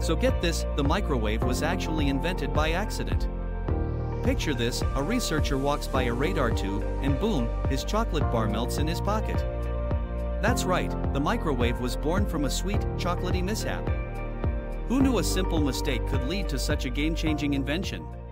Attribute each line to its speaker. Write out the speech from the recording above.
Speaker 1: So get this, the microwave was actually invented by accident. Picture this, a researcher walks by a radar tube, and boom, his chocolate bar melts in his pocket. That's right, the microwave was born from a sweet, chocolatey mishap. Who knew a simple mistake could lead to such a game-changing invention?